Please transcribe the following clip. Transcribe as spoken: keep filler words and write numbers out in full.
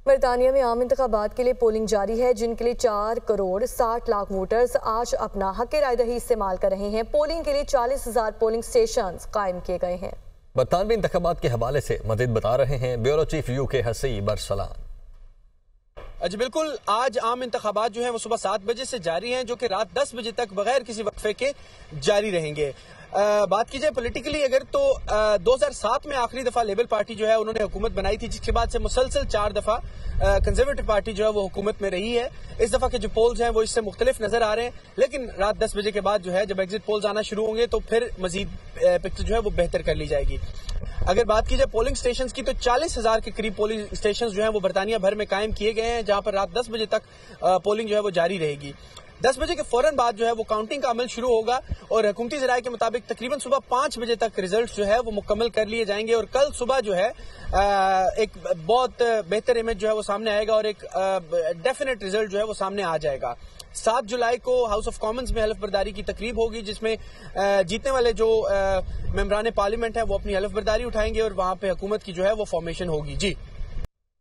برطانیہ میں عام انتخابات کے لیے پولنگ جاری ہے، جن کے لیے چار کروڑ ساٹھ لاکھ ووٹرز آج اپنا حق رائے دہی استعمال کر رہے ہیں۔ پولنگ کے لیے چالیس ہزار پولنگ سٹیشنز قائم کیے گئے ہیں۔ برطانوی انتخابات کے حوالے سے مزید بتا رہے ہیں بیورو چیف یو کے حسیب ارسلان۔ جی بالکل، آج عام انتخابات جو ہیں وہ صبح سات بجے سے جاری ہیں، جو کہ رات دس بجے تک بغیر کسی وقفے کے جاری رہیں گے۔ بات کی جائے پولیٹیکلی اگر تو دو ہزار سات میں آخری دفعہ لیبر پارٹی جو ہے انہوں نے حکومت بنائی تھی، جس کے بعد سے مسلسل چار دفعہ کنزرویٹو پارٹی جو ہے وہ حکومت میں رہی ہے۔ اس دفعہ کے جو پولز ہیں وہ اس سے مختلف نظر آ رہے ہیں، لیکن رات دس بجے کے بعد جو ہے جب ایگزٹ پولز آنا شروع ہوں گے تو پھر مزید پکچر جو ہے وہ بہتر کر لی جائے گی۔ اگر بات کی جائے پولنگ سٹیشنز کی تو چالیس ہزار کے قریب پولنگ سٹیشنز جو ہیں وہ برطانیہ بھر میں قائم کیے گئے ہیں، جہاں پر رات دس بجے تک پولنگ جو ہے وہ جاری رہے گی۔ دس بجے کے فوراً بعد جو ہے وہ کاؤنٹنگ کا عمل شروع ہوگا اور حکومتی ذرائع کے مطابق تقریباً صبح پانچ بجے تک ریزلٹس جو ہے وہ مکمل کر لیے جائیں گے، اور کل صبح جو ہے ایک بہت بہتر امیج جو ہے وہ سامنے آئے گا اور ایک ڈیفینیٹ ریزلٹ جو ہے وہ سامنے آ جائے گا۔ سات جولائی کو ہاؤس آف کامنز میں حلف برداری کی تقریب ہوگی، جس میں جیتنے والے جو ممبران پارلیمنٹ ہیں وہ اپنی حلف برداری اٹھائیں گے اور وہاں پہ حکومت کی جو ہے وہ فارمیشن ہوگی۔ جی